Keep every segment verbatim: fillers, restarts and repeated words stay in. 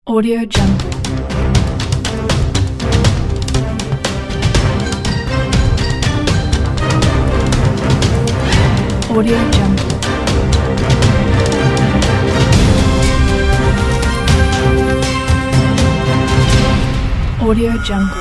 Audio Jungle. Audio Jungle. Audio Jungle.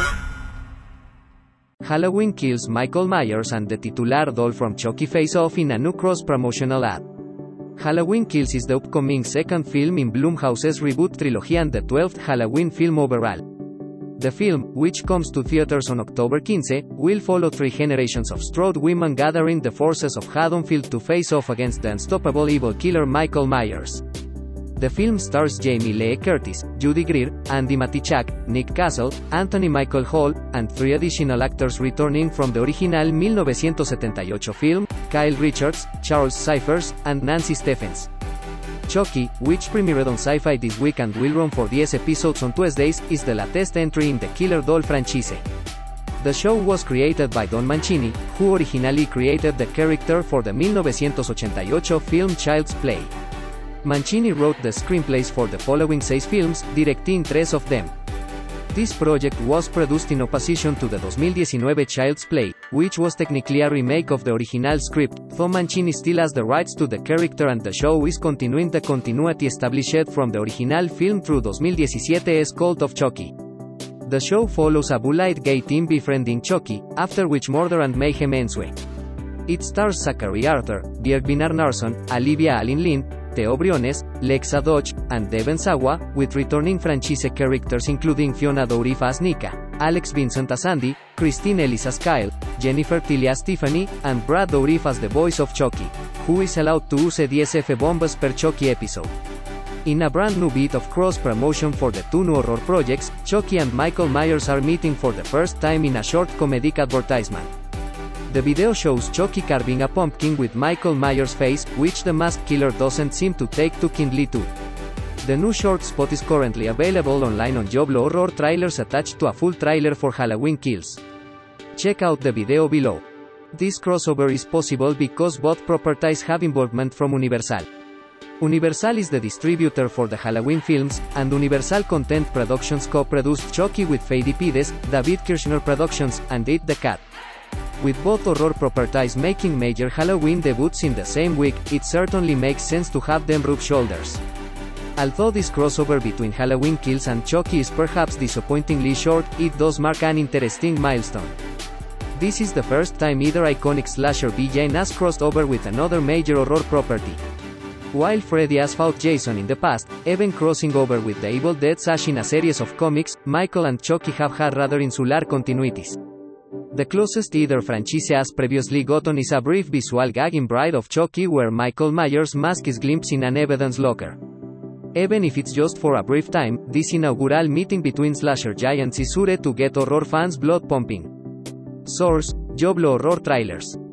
Halloween kills Michael Myers and the titular doll from Chucky face off in a new cross-promotional ad. Halloween Kills is the upcoming second film in Blumhouse's reboot trilogy and the twelfth Halloween film overall. The film, which comes to theaters on October fifteenth, will follow three generations of Strode women gathering the forces of Haddonfield to face off against the unstoppable evil killer Michael Myers. The film stars Jamie Lee Curtis, Judy Greer, Andy Matichak, Nick Castle, Anthony Michael Hall, and three additional actors returning from the original nineteen seventy-eight film, Kyle Richards, Charles Cyphers, and Nancy Stephens. Chucky, which premiered on Sci-Fi this week and will run for ten episodes on Tuesdays, is the latest entry in the Killer Doll franchise. The show was created by Don Mancini, who originally created the character for the nineteen eighty-eight film Child's Play. Mancini wrote the screenplays for the following six films, directing three of them. This project was produced in opposition to the twenty nineteen Child's Play, which was technically a remake of the original script, though Mancini still has the rights to the character and the show is continuing the continuity established from the original film through twenty seventeen-'s Cult of Chucky. The show follows a bullied gay teen befriending Chucky, after which murder and mayhem ensue. It stars Zachary Arthur, Björgvin Arnarsson, Olivia Allen Lind, Theo Briones, Lexa Dodge, and Devon Sawa, with returning franchise characters including Fiona Dourif as Nika, Alex Vincent as Andy, Christine Ellis as Kyle, Jennifer Tilly as Tiffany, and Brad Dourif as the voice of Chucky, who is allowed to use ten F-bombs per Chucky episode. In a brand new bit of cross-promotion for the two new horror projects, Chucky and Michael Myers are meeting for the first time in a short comedic advertisement. The video shows Chucky carving a pumpkin with Michael Myers' face, which the masked killer doesn't seem to take too kindly to. The new short spot is currently available online on Joblo Horror Trailers attached to a full trailer for Halloween Kills. Check out the video below. This crossover is possible because both properties have involvement from Universal. Universal is the distributor for the Halloween films, and Universal Content Productions co-produced Chucky with Fede Pides, David Kirshner Productions, and Eat the Cat. With both horror properties making major Halloween debuts in the same week, it certainly makes sense to have them rub shoulders. Although this crossover between Halloween Kills and Chucky is perhaps disappointingly short, it does mark an interesting milestone. This is the first time either iconic slasher villain has crossed over with another major horror property. While Freddy has fought Jason in the past, even crossing over with the Evil Dead sash in a series of comics, Michael and Chucky have had rather insular continuities. The closest either franchise has previously gotten is a brief visual gag in Bride of Chucky where Michael Myers' mask is glimpsed in an evidence locker. Even if it's just for a brief time, this inaugural meeting between slasher giants is sure to get horror fans' blood pumping. Source: Joblo Horror Trailers.